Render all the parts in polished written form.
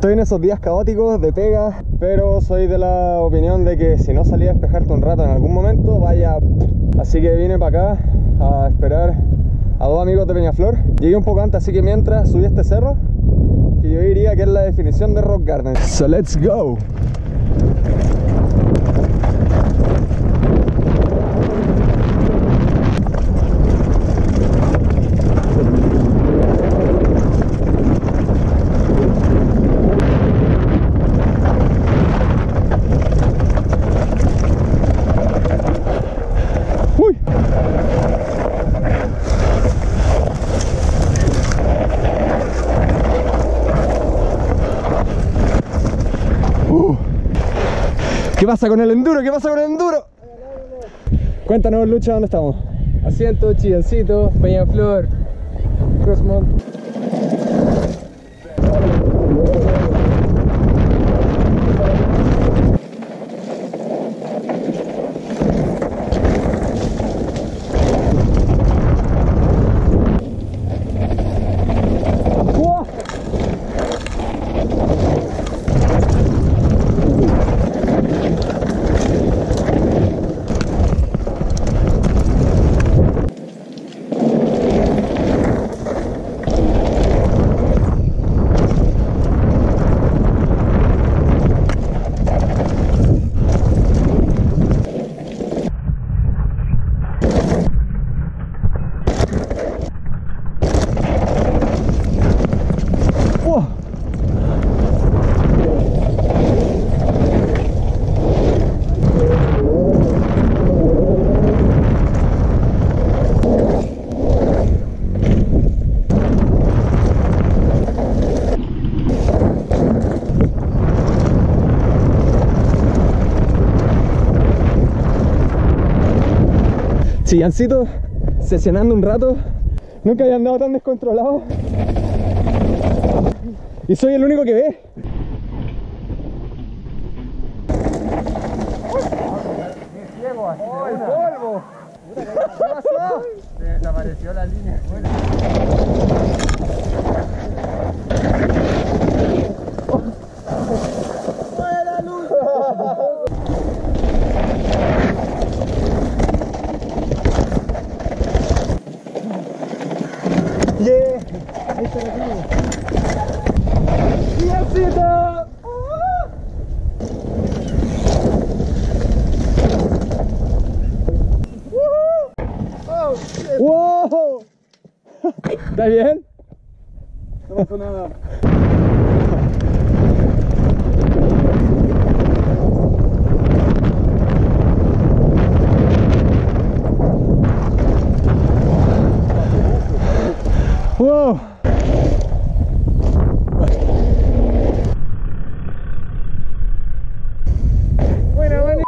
Estoy en esos días caóticos de pega, pero soy de la opinión de que si no salí a despejarte un rato en algún momento, vaya. Así que vine para acá a esperar a dos amigos de Peñaflor. Llegué un poco antes, así que mientras subí este cerro, que yo diría que es la definición de Rock Garden. So let's go. ¿Qué pasa con el enduro? ¿Qué pasa con el enduro? Cuéntanos, Lucha, ¿dónde estamos? Asiento, Chillancito, Peñaflor, Crossmont. Chillancito, sesionando un rato. Nunca había andado tan descontrolado. Y soy el único que ve. ¡Oh, el polvo! ¿Qué pasó? Se desapareció la línea. ¡Fuera luz! ¡Yeah! Ahí está la línea. ¡Chillancito! ¡Wow! ¿Está bien? No pasó nada. ¡Wow! Buena, buena.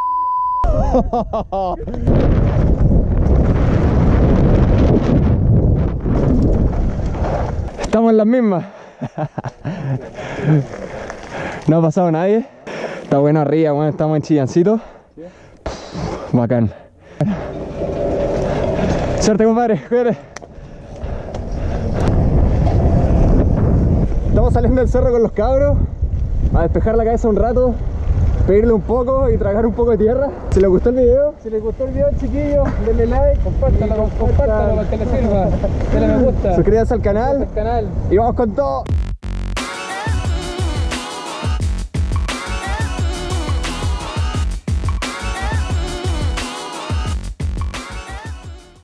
Estamos en las mismas. No ha pasado nadie. Está bueno arriba, bueno, estamos en Chillancito. Bacán. Suerte, compadre, cuídate. Estamos saliendo del cerro con los cabros a despejar la cabeza un rato, pedirle un poco y tragar un poco de tierra. Si les gustó el video, chiquillos, denle like, compártanlo para que les sirva, denle me gusta, suscríbanse al canal y vamos con todo.